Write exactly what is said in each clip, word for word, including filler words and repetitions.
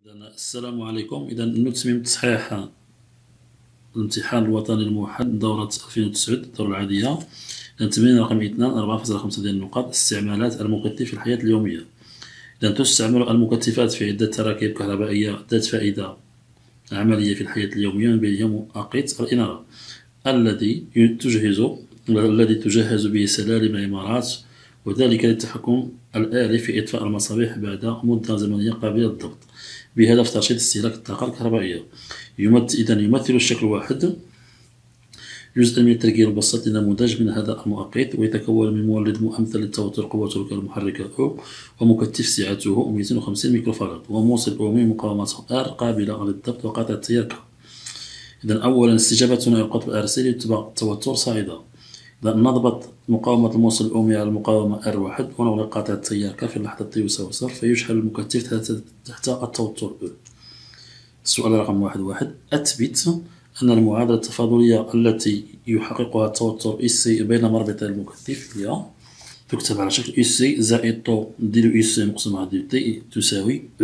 إذن السلام عليكم. إذا نتمم تصحيح الامتحان الوطني الموحد دورة ألفين وتسعة الدورة العادية. إذا تمرين رقم اثنان أربعة فاصلة خمسة ديال النقاط. استعمالات المكثف في الحياة اليومية. إذا تستعمل المكثفات في عدة تراكيب كهربائية ذات فائدة عملية في الحياة اليومية، من بينها مؤقت الإنارة الذي تجهز الذي تجهز به سلالم العمارات، وذلك للتحكم الآلي في إطفاء المصابيح بعد مدة زمنية قابلة للضبط بهدف ترشيد استهلاك الطاقة الكهربائية. يمثل إذا يمثل الشكل واحد جزءا من التركيب البسيط لنموذج من هذا المؤقت، ويتكون من مولد مؤمثل للتوتر قوته الوكالة المحركة أو، ومكثف سعته مئتين وخمسين ميكروفاراد، وموصل أومي مقاومته R قابلة للضبط، وقاطع التيار K. إذا أولا استجابتنا إلى القطب الأرسي يتبع التوتر صاعدة. إذا نضبط مقاومة الموصل الأومي على المقاومة آر واحد ونغلق قاطع التيار K في اللحظة T يساوي صفر، فيشحن المكثف تحت التوتر E. السؤال رقم واحد واحد أثبت أن المعادلة التفاضلية التي يحققها التوتر إي سي بين مربطي المكثف هي تكتب على شكل إي سي زائد طو ديلو إي سي مقسوم على ديلو تي تساوي أو.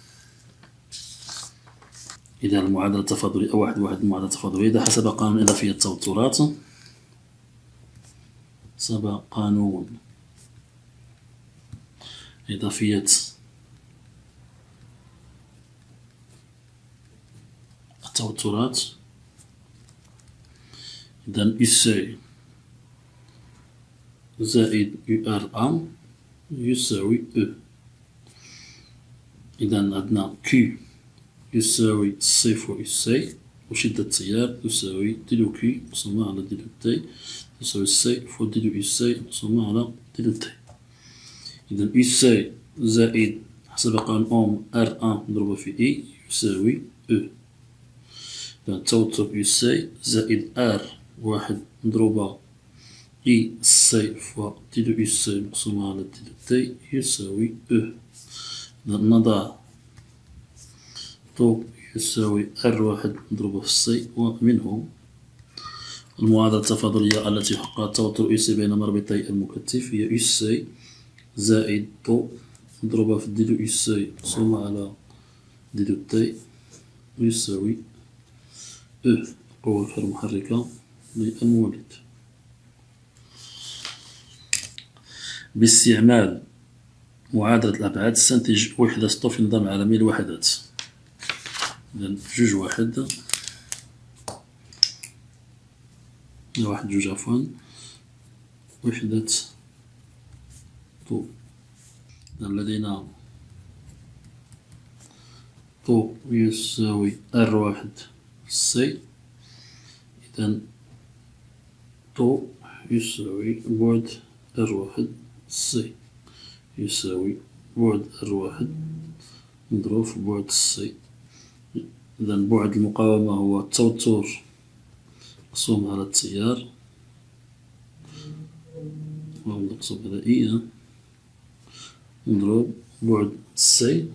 إذا المعادلة التفاضلية واحد واحد المعادلة التفاضلية إذا حسب قانون إضافية التوترات، حسب قانون إضافية التوترات، إذا إي سي زائد يو آر أ يساوي أو. إذا عندنا كيو يساوي سي فوا إي سي، وشدة التيار تساوي ديلو كي مقسومة على ديلو تي تساوي سي فوا ديلو إي سي مقسومة على ديلو تي. إذا إي سي زائد حسب قانون أوم آر أ مضروبة في إي يساوي أو. إذا التوتر إي سي زائد آر واحد مضروبة إي سي فوا ديلو إي سي مقسومة على ديلو تي يساوي أو. إذا نضع طو يساوي آر واحد مضروبة في سي، ومنه المعادلة التفاضلية التي يحققها التوتر إي سي بين مربطي المكثف هي إي سي زائد طو مضروبة في ديلو إي سي مقسومة على ديلو تي يساوي أو، القوة المحركة للمولد. باستعمال معادلة الأبعاد استنتج وحدة طو في نظام عالمي للوحدات. إذا جوج واحد واحد جوج عفوا وحدة طو. إذا لدينا طو يساوي آر واحد سي، إذا طو يساوي بعد آر واحد سي يساوي بعد آر واحد مضروب في بعد سي. إذا بعد المقاومة هو التوتر مقسوم على التيار مقسوم على إي مضروب بعد سي.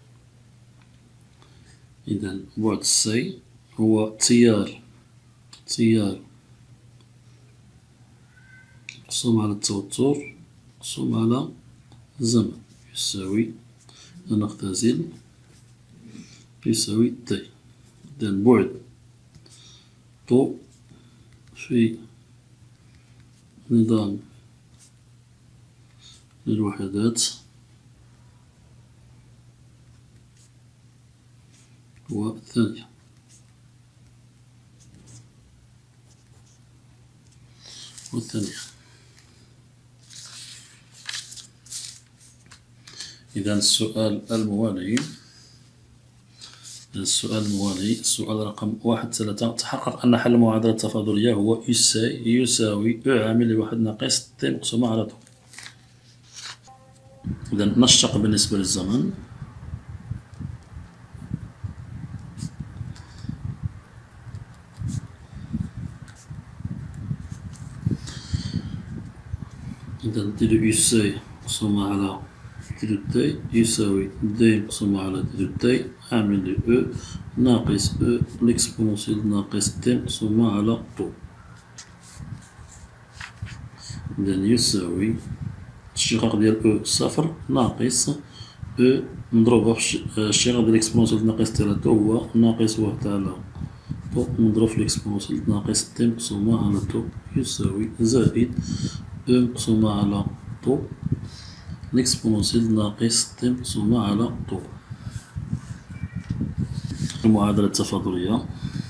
إذا بعد سي هو تيار تيار مقسوم على التوتر مقسوم على الزمن يساوي نختزل يساوي تي. إذا بعد طو في نظام للوحدات والثانية. والثانية إذا السؤال الموالي السؤال الموالي السؤال رقم واحد ثلاثة تحقق أن حل المعادلة التفاضلية هو إي سي يساوي أو عامل لواحد ناقص تي مقسومة على طو. إذا نشتق بالنسبة للزمن. إذا ديلو إي سي مقسومة على ديلو تي يساوي دي مقسومة على ديلو تي عامل لأو ناقص أو لإكسبونسيال ناقص تي مقسومة على طو. إذا يساوي الاشتقاق ديال أو صفر ناقص أو مضروبة في الشقيقة ديال إكسبونونسيال ناقص تي على تو هو ناقص واحد على تو مضروب في الإكسبونونسيال ناقص تي مقسومة على تو يساوي زائد أو مقسومة على تو الإكسبونونسيال ناقص تي مقسومة على تو. المعادلة التفاضلية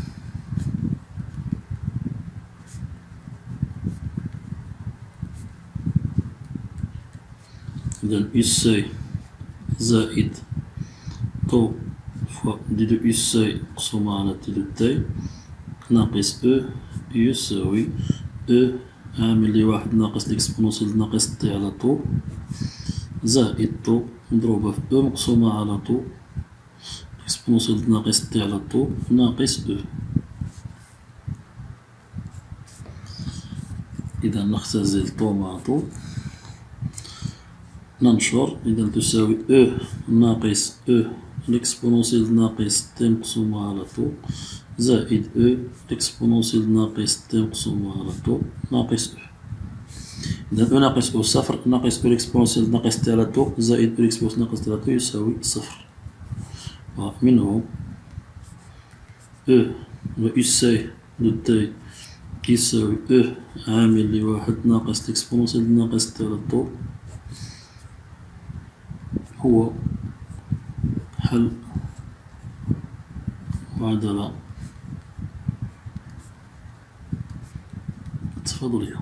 إذا أس زائد تو فوا دي دو أس مقسومة على تي دو تي ناقص أو يساوي أو عامل لي واحد ناقص الإكسبونونسيال ناقص تي على تو زائد تو مضروبة في أو مقسومة على تو إكسبونونسيال ناقص تي على تو ناقص أو. إذا نختزل تو مع تو ننشر. إذا تساوي أو ناقص أو الإكسبونونسيال ناقص تي مقسومة على تو زائد أو الإكسبونونسيال ناقص تي مقسومة على تو ناقص أو. إذا أو ناقص أو صفر ناقص أو الإكسبونونسيال ناقص تي على تو زائد أو الإكسبونونسيال ناقص تي على تو يساوي صفر. ومنه أو وأس دو تي يساوي أو عامل لواحد ناقص الإكسبونونسيال ناقص تي على تو هو حل معادلة التفاضلية.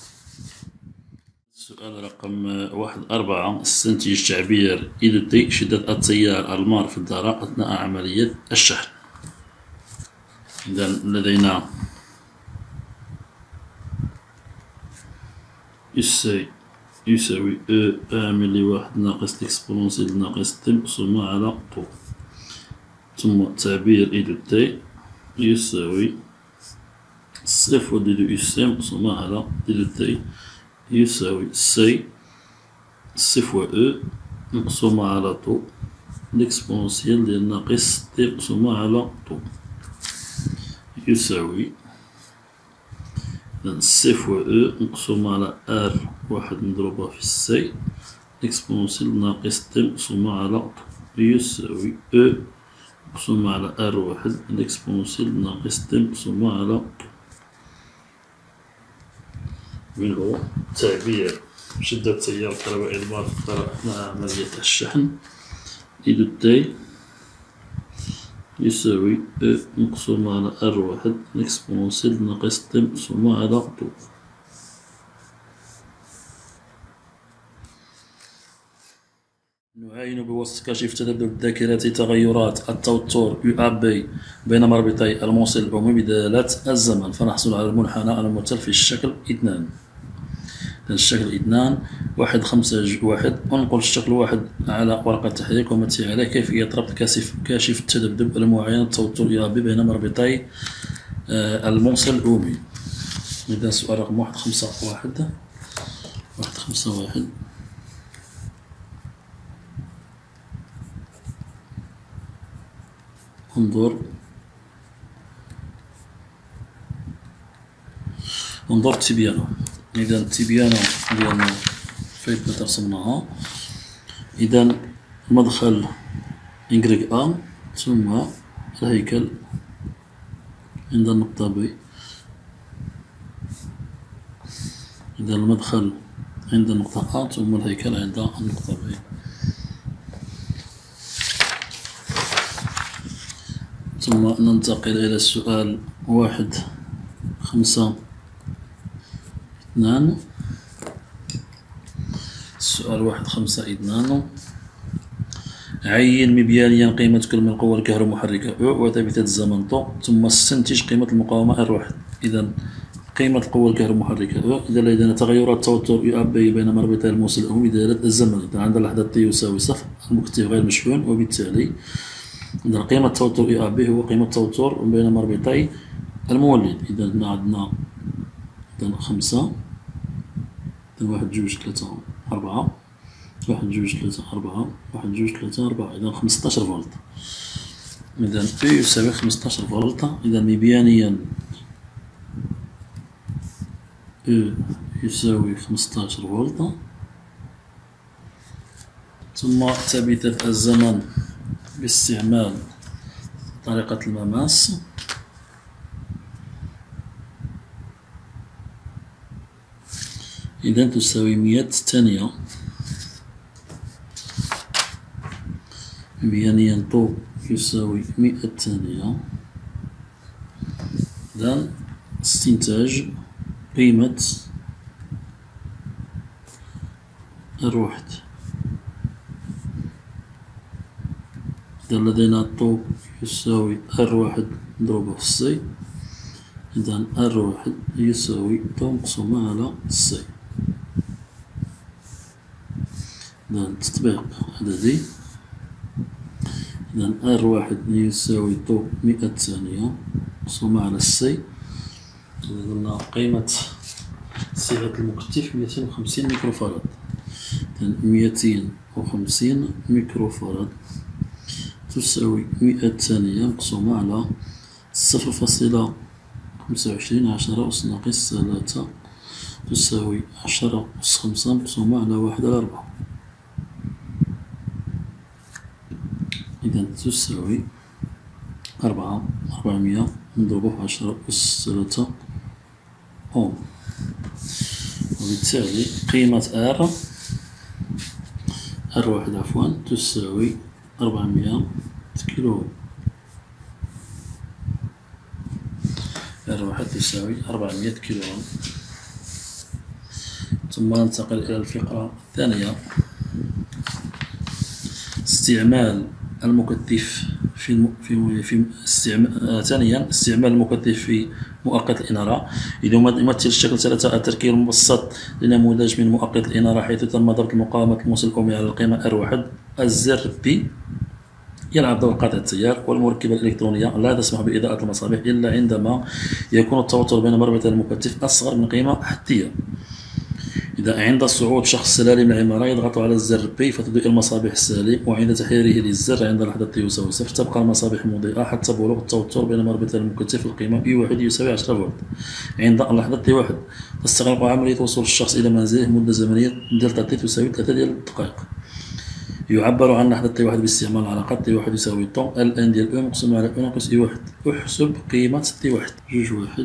السؤال رقم واحد أربعة استنتج تعبير إي دو تي شدة التيار المار في الذرة أثناء عملية الشحن. إذا لدينا أس يساوي أو عامل لواحد ناقص الإكسبونونسيال ناقص تي مقسومة على تو ثم تعبير إي دو تي يساوي سي فوا دي دو أس مقسومة على دي دو تي يساوي سي سي فوا أو مقسومة على تو الإكسبونونسيال ديال ناقص تي مقسومة على تو يساوي إذا سي فوا أو مقسومة على ار واحد مضروبة في سي إكسبونونسيال ناقص تي مقسومة على تو يساوي أو مقسومة على ار واحد الإكسبونونسيال ناقص تي مقسومة على تو. منه تعبير شدة التيار الكهربائي المار في الذرة أثناء عملية الشحن إي دو تي يساوي أو مقسومة على ار واحد الإكسبونونسيال ناقص تي مقسومة على تو. نعاين بواسطة كشف تذبذب الذاكرة تغيرات التوتر يو أ بي بين مربطي الموصل العمومي بدلالة الزمن فنحصل على المنحنى الممثل في الشكل اثنان. الشكل اثنان واحد خمسة واحد أنقل الشكل واحد على ورقة تحريك ومثل عليه كيفية ربط كاشف كاشف التذبذب المعين التوتر يو أ بي بين مربطي الموصل العمومي. إذا السؤال رقم واحد خمسة واحد واحد خمسة واحد انظر انظر تبيانه. إذا التبيانة ديالنا فايتنا ترسمناها. إذا مدخل إنكريك أ ثم الهيكل عند النقطة ب. إذا المدخل عند النقطة أ ثم الهيكل عند النقطة ب. ثم ننتقل إلى السؤال واحد خمسة اثنان. السؤال واحد خمسة اثنان عين مبيانيا قيمة كل من القوى الكهرومحركة أو وثابتة الزمن طو ثم استنتج قيمة المقاومة ار واحد. إذا قيمة القوى الكهرومحركة أو إذا لدينا تغيرات توتر يو أ بي بين مربطي الموصل العمومي بدلالة الزمن. إذا عند اللحظة تي يساوي صفر المكتف غير مشحون وبالتالي إذا قيمة التوتر يو أ بي هو قيمة التوتر بين مربطي المولد. إذا عندنا إذا خمسة إذا واحد جوج ثلاثة أربعة واحد جوج ثلاثة أربعة واحد جوج ثلاثة أربعة إذا خمسطاش فولت. إذا أو يساوي خمسطاش فولت. إذا مبيانيا أو يساوي خمسطاش فولت ثم تبديل الزمن باستعمال طريقة المماس. إذا تساوي مئة ثانية، بيانيا طو يساوي مئة ثانية. إذا استنتاج قيمة ار واحد. إذا لدينا طو يساوي ار واحد مضروبة في سي، إذا ار واحد يساوي طو مقسومة على سي. إذا تطبيق عددي، إذا ار واحد يساوي طو مئة ثانية مقسومة على سي. إذا قلنا قيمة صيغة المكثف مئتين وخمسين ميكروفاراد. إذا مئتين وخمسين ميكروفاراد تساوي مئة ثانية مقسومة على صفر فاصلة خمسة وعشرين عشرة أس ناقص ثلاثة تساوي عشرة أس خمسة مقسومة على واحد على أربعة. إذا تساوي أربعة أربعمية مضروبة في عشرة أس ثلاثة أوم. وبالتالي قيمة ار ار واحد عفوا تساوي أربعمية كيلو أوم. ار واحد تساوي أربعمية كيلو أوم. ثم ننتقل إلى الفقرة الثانية. استعمال المكثف في الم... في في استعمال آه ثانيا استعمال المكثف في مؤقت الإنارة. إذا يمثل الشكل ثلاثة التركيب المبسط لنموذج من مؤقت الإنارة، حيث تم ضبط المقاومة الموصل الأومي على القيمة ار واحد. الزر بي يلعب دور قاطع التيار، والمركبة الإلكترونية لا تسمح بإضاءة المصابيح إلا عندما يكون التوتر بين مربطي المكثف أصغر من قيمة حدية. إذا عند صعود شخص سلالم العمارة يضغط على الزر بي فتضيء المصابيح السالم، وعند تحريره للزر عند لحظة تي يساوي صفر تبقى المصابيح مضيئة حتى بلوغ التوتر بين مربطي المكثف القيمة بي واحد يساوي عشرة فولت. عند لحظة تي واحد تستغرق عملية وصول الشخص إلى منزله مدة زمنية دلتا تي تساوي ثلاثة ديال الدقائق. يعبر عن لحظة تي واحد باستعمال علاقات تي واحد يساوي طون ال ان ديال او مقسوم على او ناقص اي واحد. احسب قيمة تي واحد. جوج واحد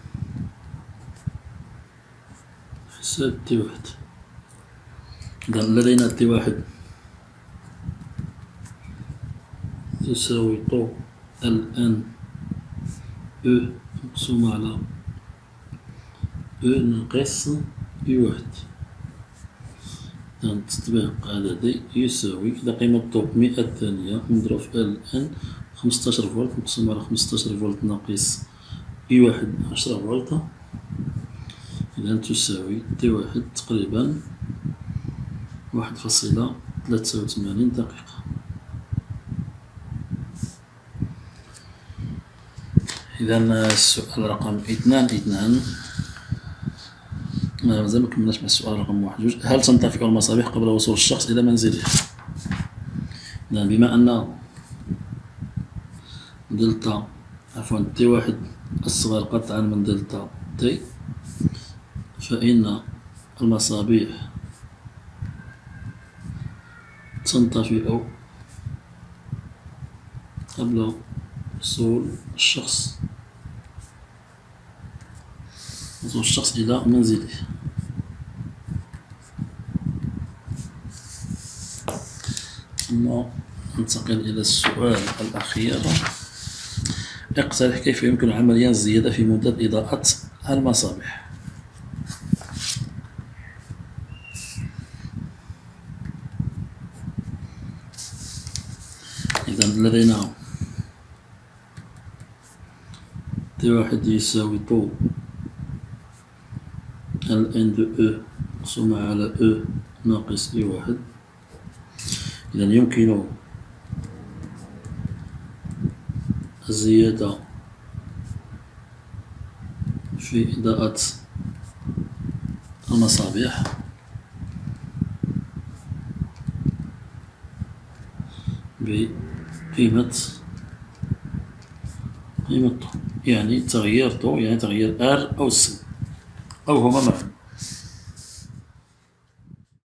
حساب تي واحد. إذا لدينا تي واحد تساوي طو ال ان او مقسوم على او ناقص اي واحد. إذا تطبيق عددي يساوي إذا قيمة طو مئة ثانية مضروب في ال ان خمسطاش فولت مقسوم على خمسطاش فولت ناقص اي واحد عشرة فولت. إذا تساوي تي واحد تقريبا واحد فاصلة ثلاثة وثمانين دقيقة. إذا السؤال رقم اثنان اثنان مازال مكملناش مع السؤال رقم واحد جوج. هل تنطفئ المصابيح قبل وصول الشخص إلى منزله؟ إذا بما أن دلتا عفوا تي واحد أصغر قطعا من دلتا تي، فإن المصابيح تنطفئ قبل وصول الشخص وصول الشخص إلى منزله. ثم ننتقل إلى السؤال الأخير. اقترح كيف يمكن عمليا الزيادة في مدة إضاءة المصابيح. إذا لدينا تي واحد يساوي طو ال ان دو او مقسومة على او ناقص اي واحد. إذا يمكن الزيادة في إضاءة المصابيح بقيمة قيمة طو، يعني تغيير طو يعني تغيير ار أو سي أو هما معا.